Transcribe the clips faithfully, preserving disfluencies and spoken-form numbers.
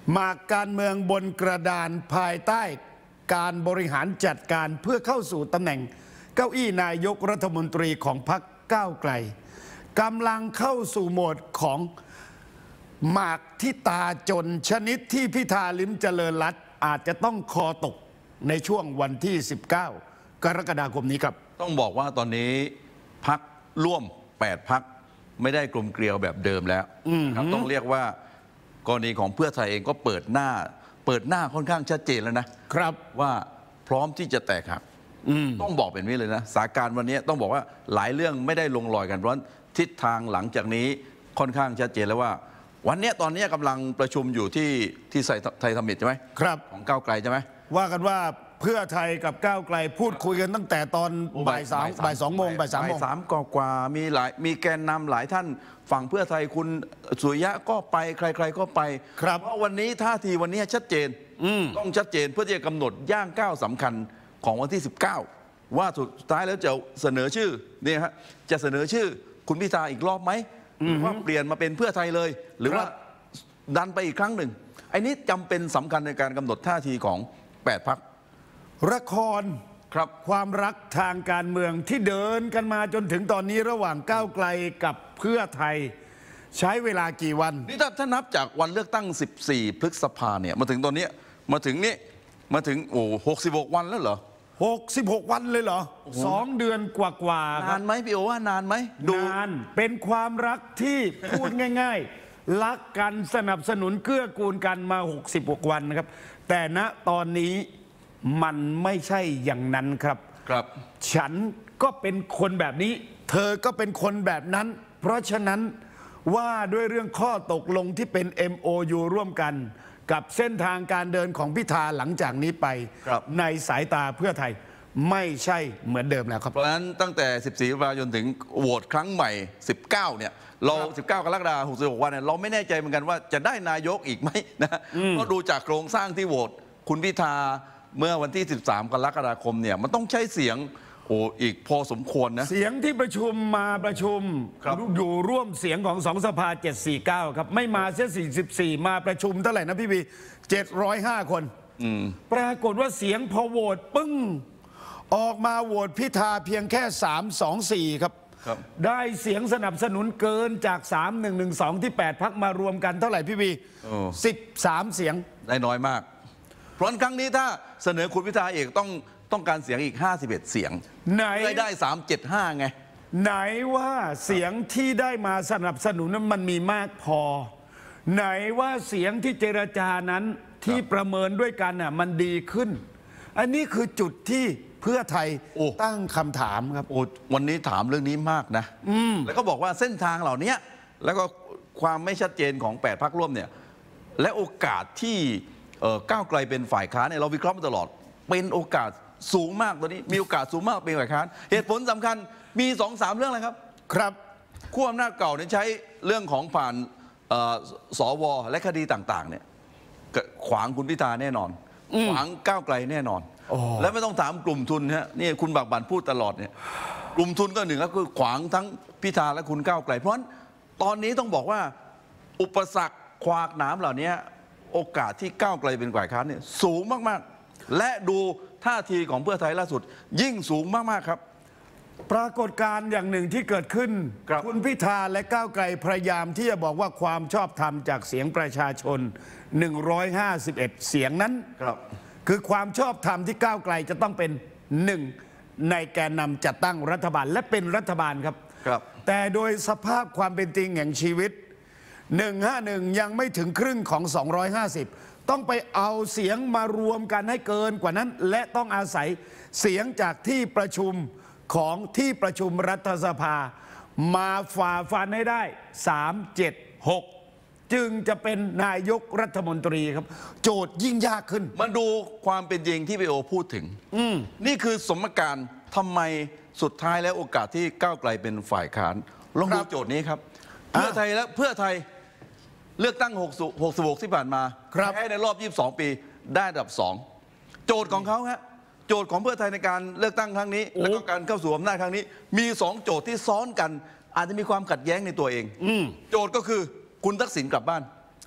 หมากการเมืองบนกระดานภายใต้การบริหารจัดการเพื่อเข้าสู่ตำแหน่งเก้าอี้นายกรัฐมนตรีของพรรคก้าวไกลกำลังเข้าสู่โหมดของหมากที่ตาจนชนิดที่พิธาลิ้มเจริญรัตน์อาจจะต้องคอตกในช่วงวันที่สิบเก้ากรกฎาคมนี้ครับต้องบอกว่าตอนนี้พรรคร่วมแปดพรรคไม่ได้กลมเกลียวแบบเดิมแล้วครับต้องเรียกว่ากรณีของเพื่อไทยเองก็เปิดหน้าเปิดหน้าค่อนข้างชัดเจนแล้วนะครับว่าพร้อมที่จะแตกหักต้องบอกเป็นนี้เลยนะสถานการณ์วันนี้ต้องบอกว่าหลายเรื่องไม่ได้ลงรอยกันเพราะทิศทางหลังจากนี้ค่อนข้างชัดเจนแล้วว่าวันนี้ตอนนี้กำลังประชุมอยู่ที่ที่ไทยสมิตใช่ไหมครับของก้าวไกลใช่ไหมว่ากันว่าเพื่อไทยกับก้าวไกลพูดคุยกันตั้งแต่ตอนบ่ายสามบ่ายสองโมงบ่ายสามโมงสามกว่ามีหลายมีแกนนำหลายท่านฝั่งเพื่อไทยคุณสุริยะก็ไปใครๆก็ไปครับเพราะวันนี้ท่าทีวันนี้ชัดเจนต้องชัดเจนเพื่อที่จะกำหนดย่างก้าวสำคัญของวันที่สิบเก้าว่าสุดท้ายแล้วจะเสนอชื่อเนี่ยฮะจะเสนอชื่อคุณพิธาอีกรอบไหมหรือว่าเปลี่ยนมาเป็นเพื่อไทยเลยหรือว่าดันไปอีกครั้งหนึ่งไอ้นี้จำเป็นสำคัญในการกำหนดท่าทีของแปดพรรคละครครับความรักทางการเมืองที่เดินกันมาจนถึงตอนนี้ระหว่างก้าวไกลกับเพื่อไทยใช้เวลากี่วันนี่ถ้าถ้านับจากวันเลือกตั้งสิบสี่พฤษภาเนี่ยมาถึงตอนนี้มาถึงนี้มาถึงโอ้หกสิบหกวันแล้วเหรอหกสิบหกวันเลยเหรอสองเดือนกว่าๆนานไหมพี่โอว่านานไหมนานเป็นความรักที่พูดง่ายๆรักกันสนับสนุนเกื้อกูลกันมาหกสิบหกวันนะครับแต่ณตอนนี้มันไม่ใช่อย่างนั้นครับครับฉันก็เป็นคนแบบนี้เธอก็เป็นคนแบบนั้นเพราะฉะนั้นว่าด้วยเรื่องข้อตกลงที่เป็น เอ็ม โอ ยู ร่วมกันกับเส้นทางการเดินของพิธาหลังจากนี้ไปในสายตาเพื่อไทยไม่ใช่เหมือนเดิมแล้วครับเพราะฉะนั้นตั้งแต่สิบสี่พฤษภาคมจนถึงโหวตครั้งใหม่สิบเก้าเนี่ยเราสิบเก้ากรกฎาคมหกสิบหกวันเนี่ยเราไม่แน่ใจเหมือนกันว่าจะได้นายกอีกไหมนะเพราะดูจากโครงสร้างที่โหวตคุณพิธาเมื่อวันที่สิบสามกรกฎาคมเนี่ยมันต้องใช้เสียงโอ้อีกพอสมควรนะเสียงที่ประชุมมาประชุมอยู่ร่วมเสียงของสองสภาเจ็ดสี่เก้าครับไม่มาเสียสี่สิบสี่มาประชุมเท่าไหร่นะพี่วีเจ็ดร้อยห้าคนปรากฏว่าเสียงพอโหวตปึ้งออกมาโหวตพิธาเพียงแค่สามสองสี่ครับได้เสียงสนับสนุนเกินจากสามหนึ่งหนึ่งสองที่แปดพรรคมารวมกันเท่าไหร่พี่วีสิบสามเสียงได้น้อยมากเพราะครั้งนี้ถ้าเสนอคุณพิธาเอกต้องต้องการเสียงอีกห้าสิบเอ็ดเสียงไหนได้สามเจ็ดห้าไงไหนว่าเสียงที่ได้มาสนับสนุนนั้นมันมีมากพอไหนว่าเสียงที่เจรจานั้นที่ประเมินด้วยกันน่ะมันดีขึ้นอันนี้คือจุดที่เพื่อไทยตั้งคำถามครับโอ้วันนี้ถามเรื่องนี้มากนะแล้วก็บอกว่าเส้นทางเหล่านี้แล้วก็ความไม่ชัดเจนของแปดพรรคร่วมเนี่ยและโอกาสที่ก้าวไกลเป็นฝ่ายค้านเนี่ยเราวิเคราะห์มาตลอดเป็นโอกาสสูงมากตอนนี้มีโอกาสสูงมากเป็นฝ่ายค้านเหตุผลสำคัญมีสองสามเรื่องอะไรครับครับขั้วอำนาจเก่าเนี่ยใช้เรื่องของผ่านสวและคดีต่างๆเนี่ยขวางคุณพิธาแน่นอนขวางก้าวไกลแน่นอนและไม่ต้องถามกลุ่มทุนฮะนี่คุณบักบันพูดตลอดเนี่ยกลุ่มทุนก็หนึ่งก็คือขวางทั้งพิธาและคุณก้าวไกลเพราะฉะนั้นตอนนี้ต้องบอกว่าอุปสรรคขวากหนามเหล่านี้โอกาสที่ก้าวไกลเป็นฝ่ายค้านเนี่ยสูงมากๆและดูท่าทีของเพื่อไทยล่าสุดยิ่งสูงมากๆครับปรากฏการณ์อย่างหนึ่งที่เกิดขึ้น คุณพิธาและก้าวไกลพยายามที่จะบอกว่าความชอบธรรมจากเสียงประชาชนหนึ่งร้อยห้าสิบเอ็ดเสียงนั้นคือความชอบธรรมที่ก้าวไกลจะต้องเป็นหนึ่งในแกนนำจัดตั้งรัฐบาลและเป็นรัฐบาลครับแต่โดยสภาพความเป็นจริงแห่งชีวิตหนึ่งห้าหนึ่งยังไม่ถึงครึ่งของสองร้อยห้าสิบต้องไปเอาเสียงมารวมกันให้เกินกว่านั้นและต้องอาศัยเสียงจากที่ประชุมของที่ประชุมรัฐสภามาฝ่าฟันให้ได้สาม เจ็ด หกจึงจะเป็นนายกรัฐมนตรีครับโจทย์ยิ่งยากขึ้นมาดูความเป็นจริงที่พี่โอพูดถึงนี่คือสมการทำไมสุดท้ายแล้วโอกาสที่ก้าวไกลเป็นฝ่ายค้านลองดูโจทย์นี้ครับเพื่อไทยและเพื่อไทยเลือกตั้งหกสิบหกที่ผ่านมาแพ้ในรอบยี่สิบสองปีได้อันดับสองโจทย์ของเขาฮะโจทย์ของเพื่อไทยในการเลือกตั้งครั้งนี้และก็การเข้าสู่อำนาจครั้งนี้มีสองโจทย์ที่ซ้อนกันอาจจะมีความขัดแย้งในตัวเองโจทย์ก็คือคุณทักษิณกลับบ้าน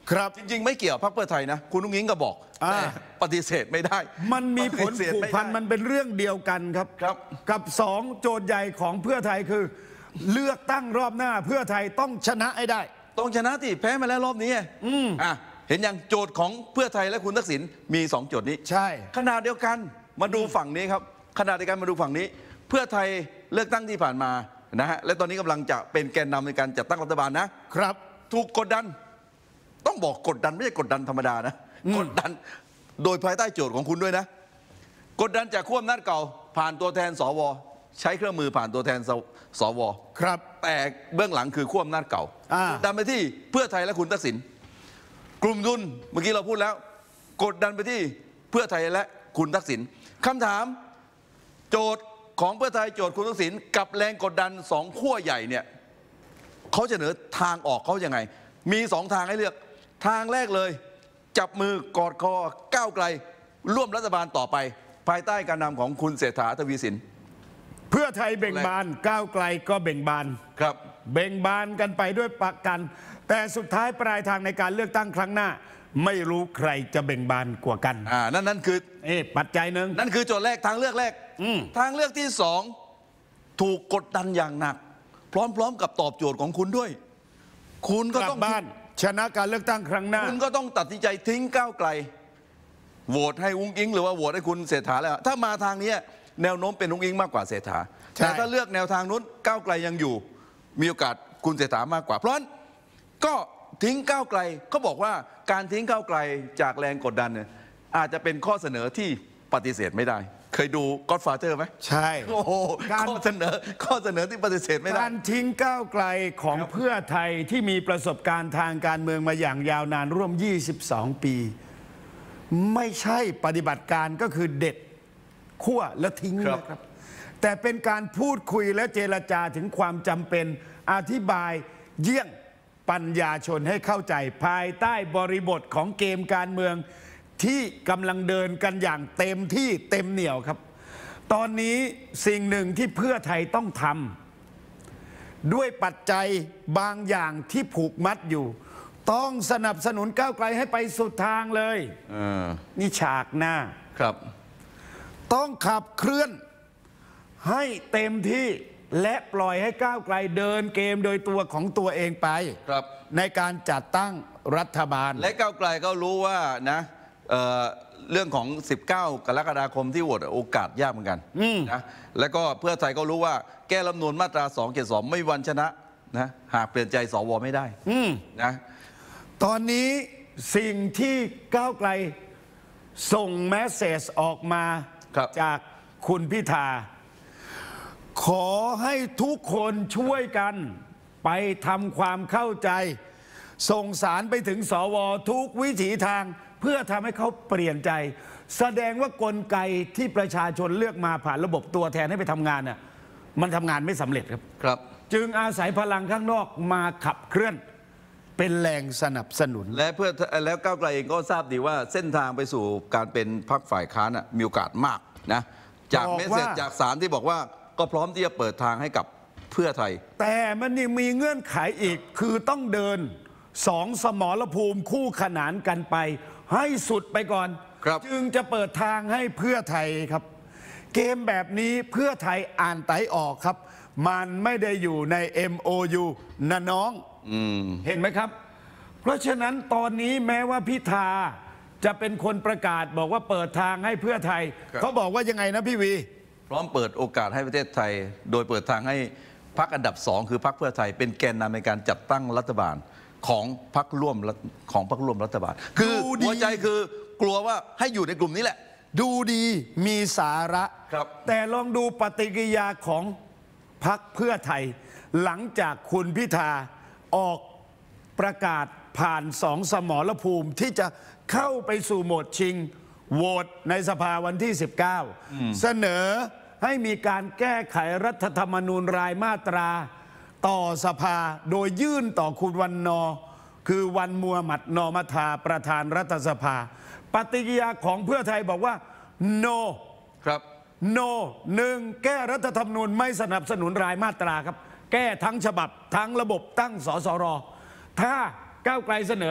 ครับจริงๆไม่เกี่ยวพรรคเพื่อไทยนะคุณนุ้งอิงก็บอกอ่าแต่ปฏิเสธไม่ได้มันมีผลปฏิเสธผูกไม่พันได้มันเป็นเรื่องเดียวกันครับครับกับสองโจทย์ใหญ่ของเพื่อไทยคือ เลือกตั้งรอบหน้าเพื่อไทยต้องชนะให้ได้ต้องชนะที่แพ้มาแล้วรอบนี้อืมอ่ะเห็นอย่างโจทย์ของเพื่อไทยและคุณทักษิณมีสองโจทย์นี้ใช่ขณะเดียวกันมาดูฝั่งนี้ครับขณะเดียวกันมาดูฝั่งนี้ เพื่อไทยเลือกตั้งที่ผ่านมานะฮะและตอนนี้กำลังจะเป็นแกนนำในการจัดตั้งรัฐบาลนะครับ ถูกกดดัน ต้องบอกกดดันไม่ใช่กดดันธรรมดานะกดดันโดยภายใต้โจทย์ของคุณด้วยนะ กดดันจากขั้วอำนาจเก่า ผ่านตัวแทนสวใช้เครื่องมือผ่านตัวแทนสสวครับแต่เบื้องหลังคือขั้วอำนาจเก่าอ่ากดดันไปที่เพื่อไทยและคุณทักษิณกลุ่มทุนเมื่อกี้เราพูดแล้ว กดดันไปที่เพื่อไทยและคุณทักษิณคำถามโจทย์ของเพื่อไทยโจทย์คุณทักษิณกับแรงกดดันสองขั้วใหญ่เนี่ยเขาจะเสนอทางออกเขายังไง มีสองทางให้เลือกทางแรกเลย จับมือกอดคอก้าวไกล ร่วมรัฐบาลต่อไป ภายใต้การนำของคุณเศรษฐาทวีสินเพื่อไทยเบ่งบานก้าวไกลก็เบ่งบานครับเบ่งบานกันไปด้วยประกัน แต่สุดท้ายปลายทางในการเลือกตั้งครั้งหน้า ไม่รู้ใครจะเบ่งบานกว่ากันอ่านั่นนั่นคือเอ๊ะปัจจัยหนึ่งนั่นคือโจทย์แรกทางเลือกแรกอืมทางเลือกที่สองถูกกดดันอย่างหนัก พร้อมๆกับตอบโจทย์ของคุณด้วย คุณกก็ลับต้องบ้านชนะการเลือกตั้งครั้งหน้าคุณก็ต้องตัดสินใจทิ้งก้าวไกลโหวตให้อุ้งอิงหรือว่าโหวตให้คุณเศรษฐาแล้ว ถ้ามาทางนี้แนวโน้มเป็นอุ้งอิงมากกว่าเศรษฐาใช่แต่ถ้าเลือกแนวทางนู้นก้าวไกลยังอยู่ มีโอกาสคุณเศรษฐามากกว่า เพราะฉะนั้นก็ทิ้งก้าวไกลเขาบอกว่าการทิ้งก้าวไกลจากแรงกดดันเนี่ยอาจจะเป็นข้อเสนอที่ปฏิเสธไม่ได้ เคยดู Godfather ไหมใช่โอ้โหการข้อเสนอข้อเสนอที่ปฏิเสธไม่ได้การทิ้งก้าวไกลของเพื่อไทยที่มีประสบการณ์ทางการเมืองมาอย่างยาวนานร่วม ยี่สิบสอง ปี ไม่ใช่ปฏิบัติการก็คือเด็ดขั้วแล้วทิ้งครับนะครับ แต่เป็นการพูดคุยและเจรจาถึงความจำเป็นอธิบายเยี่ยงปัญญาชนให้เข้าใจภายใต้บริบทของเกมการเมืองที่กำลังเดินกันอย่างเต็มที่เต็มเหนี่ยวครับ ตอนนี้สิ่งหนึ่งที่เพื่อไทยต้องทำด้วยปัจจัยบางอย่างที่ผูกมัดอยู่ ต้องสนับสนุนก้าวไกลให้ไปสุดทางเลยเออนี่ฉากหน้าครับต้องขับเคลื่อนให้เต็มที่และปล่อยให้ก้าวไกลเดินเกมโดยตัวของตัวเองไปครับในการจัดตั้งรัฐบาลและก้าวไกลก็รู้ว่านะเอ่อเรื่องของ สิบเก้ากรกฎาคมที่โหวตโอกาสยากเหมือนกันนะแล้วก็เพื่อไทยก็รู้ว่าแก้รัฐธรรมนูญมาตราสองเจ็ดสองไม่มีวันชนะนะหากเปลี่ยนใจสวไม่ได้นะตอนนี้สิ่งที่ก้าวไกลส่งแมสเซจออกมาครับจากคุณพิธา ขอให้ทุกคนช่วยกันไปทำความเข้าใจ ส่งสารไปถึงสวทุกวิถีทาง เพื่อทำให้เขาเปลี่ยนใจ แสดงว่ากลไกที่ประชาชนเลือกมาผ่านระบบตัวแทนให้ไปทำงานน่ะมันทำงานไม่สำเร็จครับครับจึงอาศัยพลังข้างนอกมาขับเคลื่อนเป็นแรงสนับสนุนและเพื่อแล้วก้าวไกลเองก็ทราบดีว่าเส้นทางไปสู่การเป็นพรรคฝ่ายค้านน่ะมีโอกาสมากนะจากบอกเมสว่าเซจจากสารที่บอกว่าก็พร้อมที่จะเปิดทางให้กับเพื่อไทยแต่มันยังมีเงื่อนไขอีกคือต้องเดินสองสมรภูมิคู่ขนานกันไป ให้สุดไปก่อนครับจึงจะเปิดทางให้เพื่อไทยครับ เกมแบบนี้เพื่อไทยอ่านไตออกครับ มันไม่ได้อยู่ใน เอ็ม โอ ยู นะน้องเห็นไหมครับ เพราะฉะนั้นตอนนี้แม้ว่าพิธาจะเป็นคนประกาศบอกว่าเปิดทางให้เพื่อไทยครับเขาบอกว่ายังไงนะพี่วีพร้อมเปิดโอกาสให้ประเทศไทย โดยเปิดทางให้พรรคอันดับสองคือพรรคเพื่อไทยเป็นแกนนำในการจัดตั้งรัฐบาลของพรรคร่วมรัฐของพรรคร่วมรัฐบาล คือดูดีหัวใจคือกลัวว่าให้อยู่ในกลุ่มนี้แหละดูดีมีสาระครับแต่ลองดูปฏิกิริยาของพรรคเพื่อไทย หลังจากคุณพิธาออกประกาศผ่านสองสมรภูมิที่จะเข้าไปสู่โหมดชิงโหวตในสภาวันที่ สิบเก้า เสนอให้มีการแก้ไขรัฐธรรมนูญรายมาตราต่อสภาโดยยื่นต่อคุณวันนอร์คือวันมูฮัมหมัดนอมัทาประธานรัฐสภา ปฏิกิริยาของเพื่อไทยบอกว่า no ครับ no หนึ่งแก้รัฐธรรมนูญไม่สนับสนุนรายมาตราครับ แก้ทั้งฉบับทั้งระบบตั้งสสรถ้าก้าวไกลเสนอ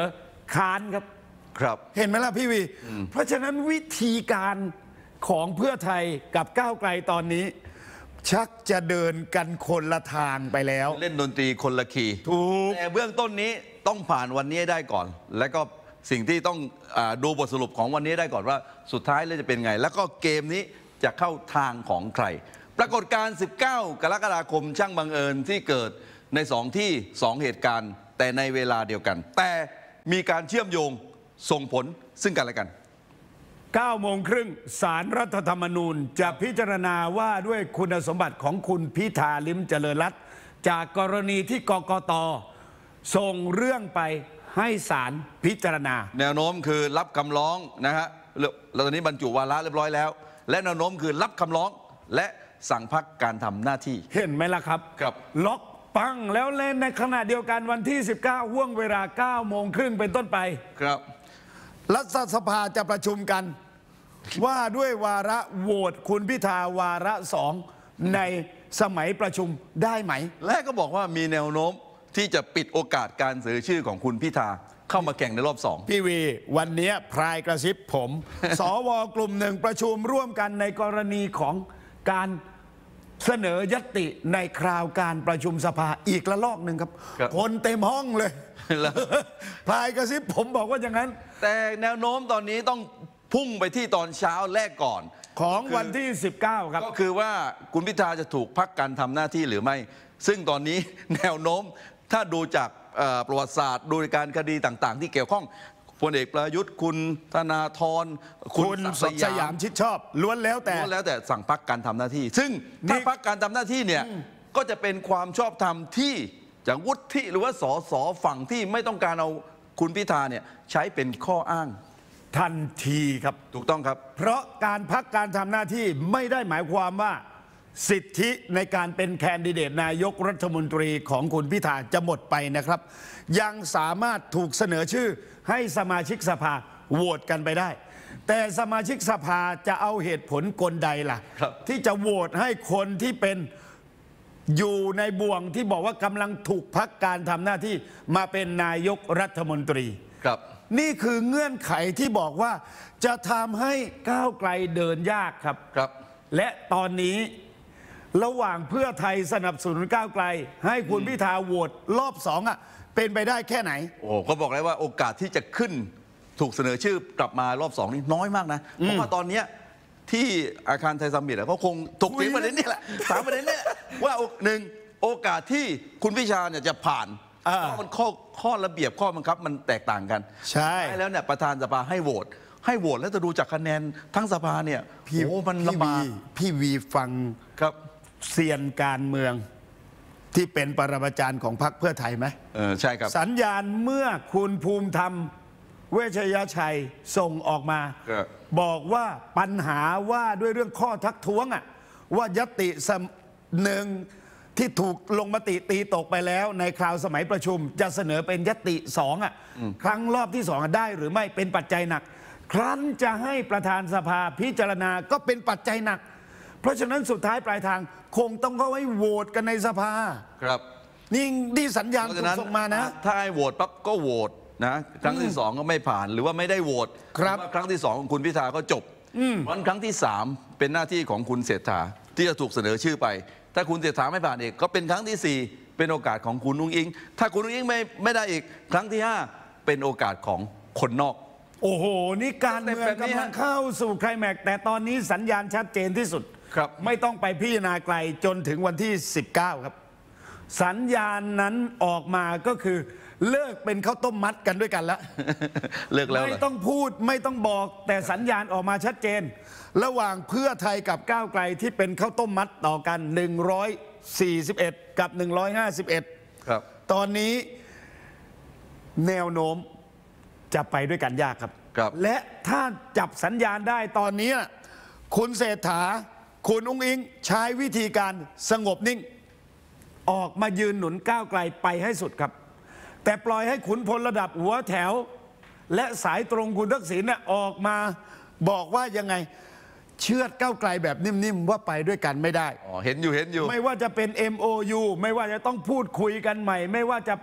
ค้านครับครับเห็นไหมล่ะพี่วี เพราะฉะนั้นวิธีการของเพื่อไทยกับก้าวไกลตอนนี้ ชักจะเดินกันคนละทางไปแล้วเล่นดนตรีคนละคีย์ถูกแต่เบื้องต้นนี้ต้องผ่านวันนี้ให้ได้ก่อน แล้วก็สิ่งที่ต้องอาดูบทสรุปของวันนี้ได้ก่อนว่าสุดท้ายแล้วจะเป็นไง แล้วก็เกมนี้จะเข้าทางของใคร ปรากฏการณ์ สิบเก้า กรกฎาคมช่างบังเอิญที่เกิดในสองที่สองเหตุการณ์ แต่ในเวลาเดียวกัน แต่มีการเชื่อมโยงส่งผลซึ่งกันและกันเก้าโมงครึ่งสารรัฐธรรมนูญจะพิจารณาว่าด้วยคุณสมบัติของคุณพิธาลิ้มเจริญรัตน์จากกรณีที่กกตส่งเรื่องไปให้ศาลพิจารณาแนวโน้มคือรับคำร้องนะฮะแล้วตอนนี้บรรจุวาระเรียบร้อยแล้ว และแนวโน้มคือรับคำร้องและสั่งพักการทำหน้าที่เห็นไหมล่ะครับครับล็อกปังแล้วเล่นในขณะเดียวกันวันที่ สิบเก้าห่วงเวลาเก้าโมงครึ่งเป็นต้นไปครับรัฐสภาจะประชุมกัน ว่าด้วยวาระโหวตคุณพิธาวาระสองในสมัยประชุมได้ไหมและก็บอกว่ามีแนวโน้มที่จะปิดโอกาสการเสนอชื่อของคุณพิธาเข้ามาแข่งในรอบสองพี่วีวันนี้พรายกระซิบผม สวกลุ่มหนึ่งประชุมร่วมกันในกรณีของการเสนอยติในคราวการประชุมสภาอีกระลอกหนึ่งครับครับคนเต็มห้องเลยแล้วพรายกระซิบผมบอกว่าอย่างนั้นแต่แนวโน้มตอนนี้ต้องพุ่งไปที่ตอนเช้าแรกก่อนของวันที่ สิบเก้า ครับก็คือว่าคุณพิธาจะถูกพักการทำหน้าที่หรือไม่ ซึ่งตอนนี้ แนวโน้มถ้าดูจากเอ่อประวัติศาสตร์ดูการคดีต่างๆ ที่เกี่ยวข้องพลเอกประยุทธ์คุณธนาธรคุณสดสยามชิดชอบล้วนแล้วแต่ล้วนแล้วแต่สั่งพักการทำหน้าที่ ซึ่งถ้าพักการทำหน้าที่เนี่ยก็จะเป็นความชอบธรรมที่จากวุฒิหรือว่าสสฝั่งที่ไม่ต้องการเอาคุณพิธาเนี่ยใช้เป็นข้ออ้างทันทีครับถูกต้องครับเพราะการพักการทำหน้าที่ไม่ได้หมายความว่าสิทธิในการเป็นแคนดิเดตนายกรัฐมนตรีของคุณพิธาจะหมดไปนะครับ ยังสามารถถูกเสนอชื่อให้สมาชิกสภาโหวตกันไปได้ แต่สมาชิกสภาจะเอาเหตุผลกลใดล่ะครับที่จะโหวตให้คนที่เป็นอยู่ในบ่วงที่บอกว่ากำลังถูกพักการทำหน้าที่มาเป็นนายกรัฐมนตรีครับนี่คือเงื่อนไขที่บอกว่าจะทำให้ก้าวไกลเดินยากครับครับและตอนนี้ระหว่างเพื่อไทยสนับสนุนก้าวไกล ให้คุณพิธาโหวตรอบสองอ่ะเป็นไปได้แค่ไหนโอ้ก็บอกเลยว่าโอกาสที่จะขึ้นถูกเสนอชื่อกลับมารอบสองนี่น้อยมากนะ เพราะว่าตอนเนี้ยที่อาคารไทยซัมมิตอะเขาคงถกเถียงประเด็นนี้แหละสามประเด็นเนี้ยว่าหนึ่งโอกาสที่คุณพิชาเนี่ยจะผ่านอ่าเพราะมันข้อข้อระเบียบข้อบังคับมันแตกต่างกันใช่แล้วเนี่ยประธานสภาให้โหวตให้โหวตแล้วจะดูจากคะแนนทั้งสภาเนี่ยโอ้มันพี่ลำบาวีกพี่วีฟังครับเซียนการเมืองที่เป็นปรมาจารย์ของพรรคเพื่อไทยไหมเออใช่ครับสัญญาณเมื่อคุณภูมิธรรมเวชยชัยส่งออกมาครับบอกว่าปัญหาว่าด้วยเรื่องข้อทักท้วงอ่ะว่ายติสมหนึ่งที่ถูกลงมติตีตกไปแล้วในคราวสมัยประชุม จะเสนอเป็นยติสองอ่ะครั้งรอบที่สองอะได้หรือไม่เป็นปัจจัยหนัก ครั้นจะให้ประธานสภาพิจารณาก็เป็นปัจจัยหนัก เพราะฉะนั้นสุดท้ายปลายทางคงต้องเข้าให้โหวตกันในสภาครับนี่นี่สัญญาณเพราะถูฉะนั้นกส่งมานะถ้าให้โหวตปั๊บก็โหวตนะครั้งที่สองก็ไม่ผ่านหรือว่าไม่ได้โหวตครับหอว่าครั้งที่สองของคุณพิธาก็จบวันครั้งที่สามเป็นหน้าที่ของคุณเศรษฐาที่จะถูกเสนอชื่อไป ถ้าคุณเศรษฐาไม่ผ่านอีกก็เป็นครั้งที่สี่เป็นโอกาสของคุณนุ้งอิง ถ้าคุณนุ้งอิงไม่ไม่ได้อีก ครั้งที่ห้าเป็นโอกาสของคนนอกโอ้โห นี่การเมืองแบบนี้กำลังเข้าสู่ไคลแม็กซ์แต่ตอนนี้สัญญาณชัดเจนที่สุดครับไม่ต้องไปพิจารณาไกลจนถึงวันที่ สิบเก้า ครับ สัญญาณนั้นออกมาก็คือเลิกเป็นข้าวต้มมัดกันด้วยกันแล้วเลิกแล้วเหรไม่อต้องพูดไม่ต้องบอกแต่สัญญาณออกมาชัดเจน ระหว่างเพื่อไทยกับก้าวไกลที่เป็นข้าวต้มมัดต่อกัน หนึ่งร้อยสี่สิบเอ็ด กับ หนึ่งร้อยห้าสิบเอ็ดครับตอนนี้แนวโน้มจะไปด้วยกันยากครับครับและถ้าจับสัญญาณได้ตอนนี้น่ะคุณเศรษฐา คุณอุ้งอิงใช้วิธีการสงบนิ่ง ออกมายืนหนุนก้าวไกลไปให้สุดครับ แต่ปล่อยให้ขุนพลระดับหัวแถว และสายตรงคุณทักษิณน่ะออกมาบอกว่ายังไงเชือดก้าวไกลแบบนิ่มๆว่าไปด้วยกันไม่ได้อ๋อเห็นอยู่เห็นอยู่ไม่ว่าจะเป็น เอ็ม โอ ยู ไม่ว่าจะต้องพูดคุยกันใหม่ ไม่ว่าจะเป็น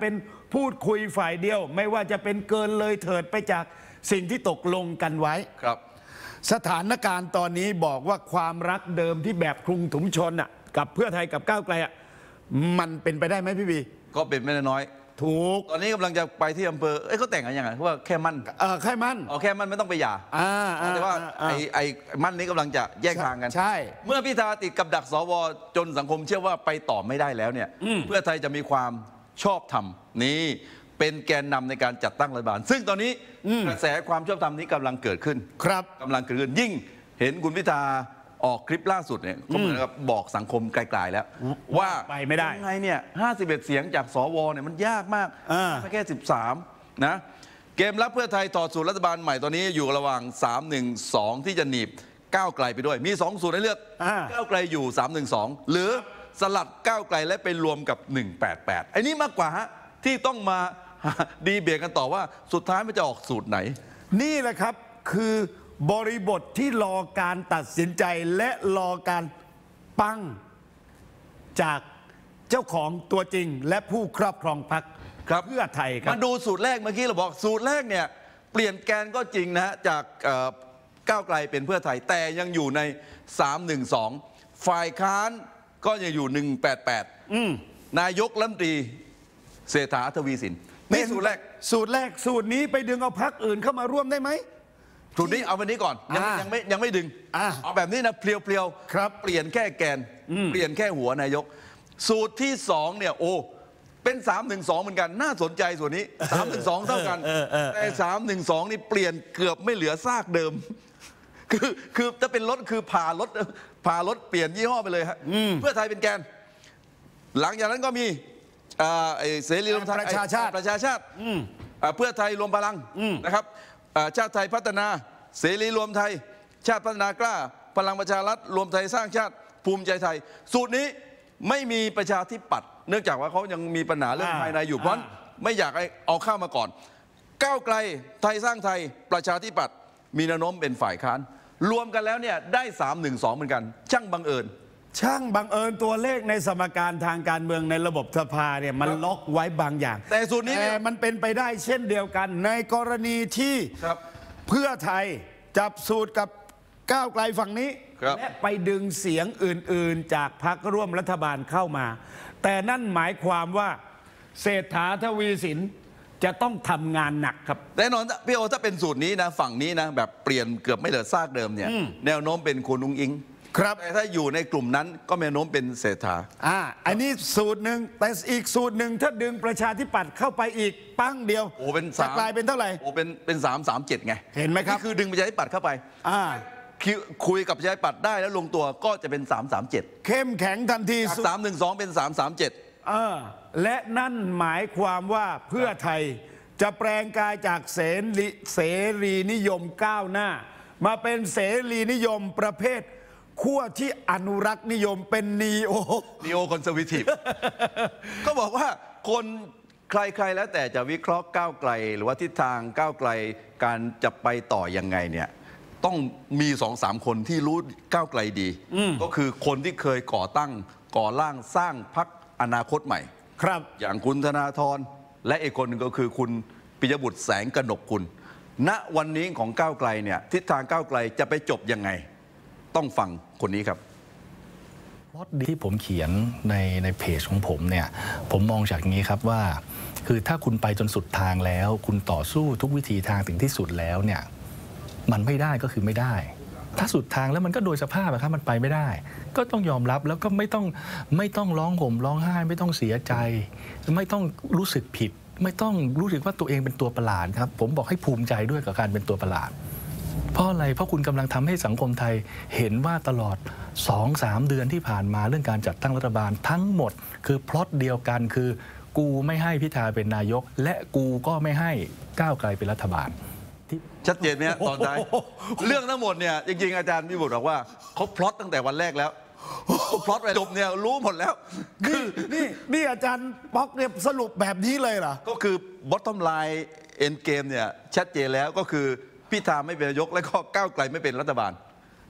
พูดคุยฝ่ายเดียวไม่ว่าจะเป็นเกินเลยเถิดไปจากสิ่งที่ตกลงกันไว้ครับสถานการณ์ตอนนี้บอกว่าความรักเดิมที่แบบคลุมถุงชนอ่ะกับเพื่อไทยกับก้าวไกลอ่ะมันเป็นไปได้ไหมพี่บีก็เป็นไม่น้อยถูกตอนนี้กำลังจะไปที่อำเภอเอ้ยเขาแต่งกันยังไงว่าแค่มั่นเออแค่มั่นอ๋อแค่มั่นไม่ต้องไปหย่าอ่าแต่ว่าไอ้ไอ้มั่นนี้กำลังจะแยกทางกันใช่เมื่อพิธาติดกับดักสวจนสังคมเชื่อว่าไปต่อไม่ได้แล้วเนี่ยเพื่อไทยจะมีความชอบธรรมนี้เป็นแกนนำในการจัดตั้งรัฐบาลซึ่งตอนนี้กระแสความชอบธรรมนี้กำลังเกิดขึ้นครับกำลังเกิดขึ้นยิ่งเห็นคุณพิธาออกคลิปล่าสุดเนี่ยก็เหมือนกับบอกสังคมไกลๆแล้วว่าไปไม่ได้ยังไงเนี่ยห้าสิบเอ็ดเสียงจากสวเนี่ยมันยากมากไม่แค่สิบสามนะเกมรับเพื่อไทยต่อสู่รัฐบาลใหม่ตอนนี้อยู่ระหว่างสาม หนึ่ง สองที่จะหนีบก้าวไกลไปด้วยมีสองสูตรให้เลือกก้าวไกลอยู่สาม หนึ่ง สองหรือสลัดก้าวไกลและไปรวมกับหนึ่ง แปด แปดไอ้นี้มากกว่าฮะที่ต้องมาดีเบตกันต่อว่าสุดท้ายมันจะออกสูตรไหนนี่แหละครับคือบริบทที่รอการตัดสินใจและรอการปั้งจากเจ้าของตัวจริงและผู้ครอบครองพรรคเพื่อไทยครับมาดูสูตรแรกเมื่อกี้เราบอกสูตรแรกเนี่ยเปลี่ยนแกนก็จริงนะฮะจากก้าวไกลเป็นเพื่อไทยแต่ยังอยู่ในสาม หนึ่ง สองฝ่ายค้านก็ยังอยู่หนึ่ง แปด แปดนายกรัฐมนตรีเศรษฐาทวีสินนี่สูตรแรกสูตรแรกสูตรนี้ไปดึงเอาพรรคอื่นเข้ามาร่วมได้ไหมสูตรนี้เอาวันนี้ก่อนยังยังไม่ยังไม่ดึงเอาแบบนี้นะเพลียวๆครับเปลี่ยนแค่แกนเปลี่ยนแค่หัวนายกสูตรที่สองเนี่ยโอ้เป็นสาม หนึ่ง สองเหมือนกันน่าสนใจส่วนนี้สาม หนึ่ง สองเท่ากันแต่สาม หนึ่ง สองนี่เปลี่ยนเกือบไม่เหลือซากเดิมคือคือจะเป็นรถคือผ่ารถผ่ารถเปลี่ยนยี่ห้อไปเลยฮะเพื่อไทยเป็นแกนหลังจากนั้นก็มีเสรีรวมไทยประชาชาติประชาชาติเพื่อไทยรวมพลังนะครับชาติไทยพัฒนาเสรีรวมไทยชาติพัฒนากล้าพลังประชารัฐรวมไทยสร้างชาติภูมิใจไทยสูตรนี้ไม่มีประชาธิปัตย์เนื่องจากว่าเขายังมีปัญหาเรื่องภายในอยู่เพราะไม่อยากเอาเข้ามาก่อนก้าวไกลไทยสร้างไทยประชาธิปัตย์มีแนวโน้มเป็นฝ่ายค้านรวมกันแล้วเนี่ยได้สาม หนึ่ง สองเหมือนกันช่างบังเอิญช่างบังเอิญตัวเลขในสมการทางการเมืองในระบบสภาเนี่ยมันล็อกไว้บางอย่างแต่สูตรนี้แต่มันเป็นไปได้เช่นเดียวกันในกรณีที่เพื่อไทยจับสูตรกับก้าวไกลฝั่งนี้และไปดึงเสียงอื่นๆจากพรรคร่วมรัฐบาลเข้ามาแต่นั่นหมายความว่าเศรษฐาทวีสินจะต้องทำงานหนักครับแน่นอนพี่โอถ้าเป็นสูตรนี้นะฝั่งนี้นะแบบเปลี่ยนเกือบไม่เหลือซากเดิมเนี่ยแนวโน้มเป็นคุณอุ้งอิงครับแต่ถ้าอยู่ในกลุ่มนั้นก็แนวโน้มเป็นเศรษฐาอ่าอันนี้สูตรหนึ่งแต่อีกสูตรหนึ่งถ้าดึงประชาธิปัตย์เข้าไปอีกปั้งเดียวโอ้เป็นสามกลายเป็นเท่าไหร่โอ้เป็นเป็นสามสามเจ็ดไงเห็นไหมครับนี่คือดึงประชาธิปัตย์เข้าไปอ่าคุยกับประชาธิปัตย์ได้แล้วลงตัวก็จะเป็นสามสามเจ็ดเข้มแข็งทันทีจากสามหนึ่งสองเป็นสามสามเจ็ดเออและนั่นหมายความว่าเพื่อไทยจะแปลงกายจากเสรีเสรีนิยมก้าวหน้ามาเป็นเสรีนิยมประเภทขั้วที่อนุรักษ์นิยมเป็นนีโอนีโอคอนเซอร์วทีฟก็บอกว่าคนใครๆแล้วแต่จะวิเคราะห์ก้าวไกลหรือว่าทิศทางก้าวไกลการจะไปต่อยังไงเนี่ยต้องมีสองสามคนที่รู้ก้าวไกลดีก็คือคนที่เคยก่อตั้งก่อร่างสร้างพรรคอนาคตใหม่ครับอย่างคุณธนาธรและอีกคนหนึ่งก็คือคุณปิยบุตรแสงกนกกุลณวันนี้ของก้าวไกลเนี่ยทิศทางก้าวไกลจะไปจบยังไงต้องฟังคนนี้ครับพล็อตที่ผมเขียนในในเพจของผมเนี่ยผมมองจากนี้ครับว่าคือถ้าคุณไปจนสุดทางแล้วคุณต่อสู้ทุกวิธีทางถึงที่สุดแล้วเนี่ยมันไม่ได้ก็คือไม่ได้ถ้าสุดทางแล้วมันก็โดยสภาพครับมันไปไม่ได้ก็ต้องยอมรับแล้วก็ไม่ต้องไม่ต้องร้องห่มร้องไห้ไม่ต้องเสียใจไม่ต้องรู้สึกผิดไม่ต้องรู้สึกว่าตัวเองเป็นตัวประหลาดครับผมบอกให้ภูมิใจด้วยกับการเป็นตัวประหลาดเพราะอะไรเพราะคุณกำลังทำให้สังคมไทยเห็นว่าตลอด สองสาม เดือนที่ผ่านมาเรื่องการจัดตั้งรัฐบาลทั้งหมดคือพล็อตเดียวกันคือกูไม่ให้พิธาเป็นนายกและกูก็ไม่ให้ก้าวไกลเป็นรัฐบาลชัดเจนไหมตอนท้ายเรื่องทั้งหมดเนี่ยจริงๆอาจารย์พิบูลบอกว่าเขาพล็อตตั้งแต่วันแรกแล้วพล็อตไปจบเนี่ยรู้หมดแล้วคือนี่นี่อาจารย์ป๊อกเนี่ยสรุปแบบนี้เลยเหรอก็คือ bottom line end game เนี่ยชัดเจนแล้วก็คือพิธาไม่เป็นนายกและก็ก้าวไกลไม่เป็นรัฐบาล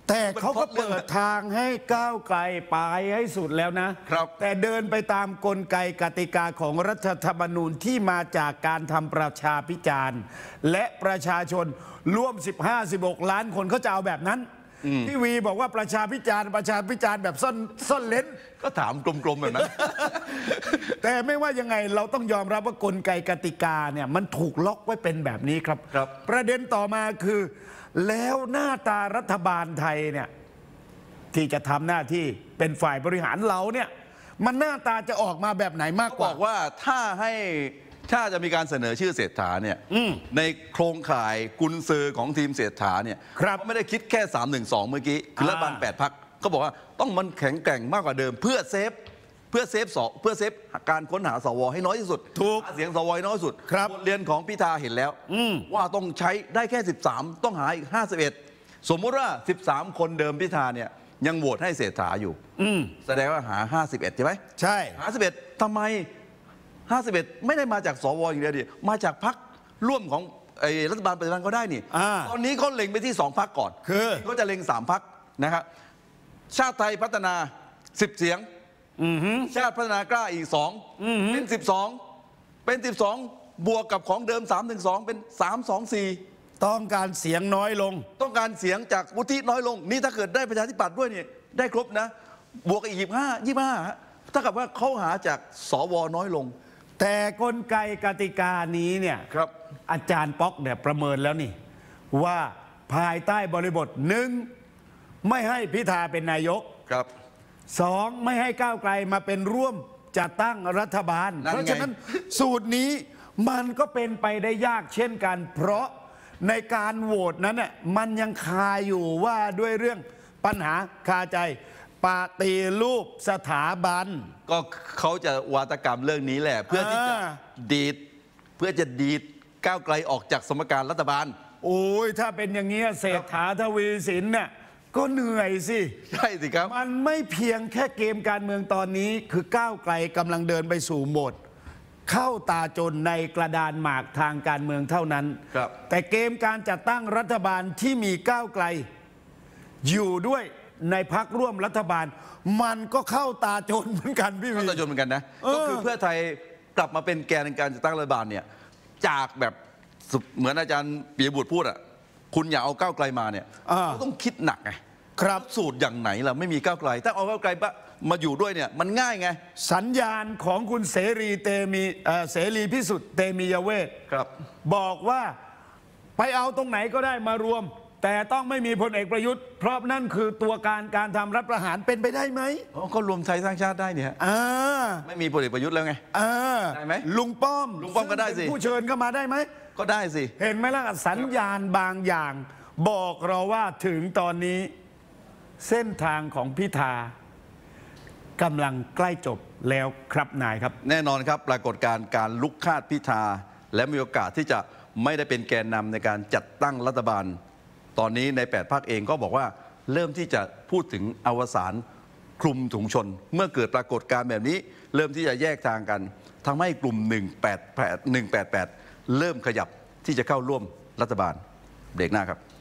แต่เขาก็เปิดทางให้ก้าวไกลไปให้สุดแล้วนะครับ แต่เดินไปตามกลไกกติกาของรัฐธรรมนูญที่มาจากการทำประชาพิจารณ์และประชาชนร่วม สิบห้า สิบหก ล้านคนเขาจะเอาแบบนั้นพี่วีบอกว่าประชาพิจารณ์ประชาพิจารณ์แบบซ่อนซ่อนเลนก็ถามกลมๆแบบนั้นแต่ไม่ว่ายังไงเราต้องยอมรับว่ากลไกกติกาเนี่ยมันถูกล็อกไว้เป็นแบบนี้ครับครับประเด็นต่อมาคือ แล้วหน้าตารัฐบาลไทยเนี่ยที่จะทำหน้าที่เป็นฝ่ายบริหารเราเนี่ยมันหน้าตาจะออกมาแบบไหนมากกบว่าอกว่าถ้าให้ถ้าจะมีการเสนอชื่อเศรษฐาเนี่ยในโครงข่ายกุญซือของทีมเศรษฐาเนี่ยครับเขาไม่ได้คิดแค่สามหนึ่งสองเมื่อกี้คือรัฐบาลแปดพรรคก็บอกว่าต้องมันแข็งแกร่งมากกว่าเดิม เพื่อเซฟเพื่อเซฟสอเพื่อเซฟการค้นหาสวให้น้อยที่สุดถูกหาเสียงสวให้น้อยที่สุดครับบทเรียนของพิธาเห็นแล้วว่าต้องใช้ได้แค่สิบสามต้องหาอีกห้าสิบเอ็ดสมมุติว่าสิบสามคนเดิมพิธาเนี่ยยังโหวตให้เศรษฐาอยู่แสดงว่าหาห้าสิบเอ็ดใช่ไหมใช่หาสิบเอ็ดทำไมห้าสิบเอ็ดไม่ได้มาจากสวอย่างเดียวดิมาจากพรรคร่วมของไอ้รัฐบาลปัจจุบันก็ได้นี่อ่าตอนนี้เขาเล็งไปที่สองพรรคก่อนคือเขาจะเล็งสามพรรคนะครับชาติไทยพัฒนาสิบเสียงชาติพัฒนากล้าอีกสองเป็นสิบสองเป็นสิบสองบวกกับของเดิมสามถึงสองเป็นสามสองสี่ต้องการเสียงน้อยลงต้องการเสียงจากวุฒิน้อยลง นี่ถ้าเกิดได้ประชาธิปัตย์ด้วยเนี่ยได้ครบนะ บวกอีกยี่ห้ายี่ห้าถ้ากับว่าเขาหาจากสวน้อยลงแต่กลไกกติกานี้เนี่ยครับอาจารย์ป๊อกเนี่ยประเมินแล้วนี่ ว่าภายใต้บริบทหนึ่งไม่ให้พิธาเป็นนายกครับสองไม่ให้ก้าวไกลมาเป็นร่วมจัดตั้งรัฐบาลนั่นไงเพราะฉะนั้นสูตรนี้มันก็เป็นไปได้ยากเช่นกัน เพราะในการโหวตนั้นน่ะมันยังคาอยู่ว่าด้วยเรื่องปัญหาคาใจปฏิรูปสถาบันก็เขาจะวาทกรรมเรื่องนี้แหละ เพื่อที่จะอ่าดีดเพื่อจะดีดก้าวไกลออกจากสมการรัฐบาลโอ้ยถ้าเป็นอย่างนี้เศรษฐาทวีสินน่ะก็เหนื่อยสิใช่สิครับมันไม่เพียงแค่เกมการเมืองตอนนี้คือก้าวไกลกำลังเดินไปสู่โหมด เข้าตาจนในกระดานหมากทางการเมืองเท่านั้นครับแต่เกมการจัดตั้งรัฐบาลที่มีก้าวไกล อยู่ด้วยในพักร่วมรัฐบาล มันก็เข้าตาจนเหมือนกันพี่วีก็ตะจนเหมือนกันนะเออก็คือเพื่อไทยกลับมาเป็นแกนในการจัดตั้งรัฐบาลเนี่ยจากแบบเหมือนอาจารย์ปิยบุตรพูดอ่ะคุณอย่าเอาก้าวไกลมาเนี่ยอ่าเขาต้องคิดหนักไงครับสูตรอย่างไหนล่ะไม่มีก้าวไกลถ้าเอาก้าวไกลมาอยู่ด้วยเนี่ยมันง่ายไงสัญญาณของคุณเสรีเตมีเอ่อเสรีพิสุทธิ์เตมียเวทครับบอกว่าไปเอาตรงไหนก็ได้มารวม แต่ต้องไม่มีพลเอกประยุทธ์ เพราะนั่นคือตัวการการทำรัฐประหารเป็นไปได้ไหมอ๋อก็รวมไทยสร้างชาติได้เนี่ยอ่าไม่มีพลเอกประยุทธ์แล้วไงอ่าได้ไหมลุงป้อมลุงป้อมก็ได้สิซึ่งเป็นผู้เชิญเข้ามาได้ไหมก็ได้สิเห็นไหมล่ะสัญญาณบางอย่าง บอกเราว่าถึงตอนนี้เส้นทางของพิธากำลังใกล้จบแล้วครับนายครับแน่นอนครับปรากฏการณ์การลุกคาดพิธาและมีโอกาสที่จะไม่ได้เป็นแกนนำในการจัดตั้งรัฐบาล ตอนนี้ในแปดพรรคเองก็บอกว่าเริ่มที่จะพูดถึงอวสานคลุมถุงชน เมื่อเกิดปรากฏการณ์แบบนี้ เริ่มที่จะแยกทางกันทำให้กลุ่มหนึ่งแปดแปด หนึ่งแปดแปดเริ่มขยับที่จะเข้าร่วมรัฐบาลเบรกหน้าครับ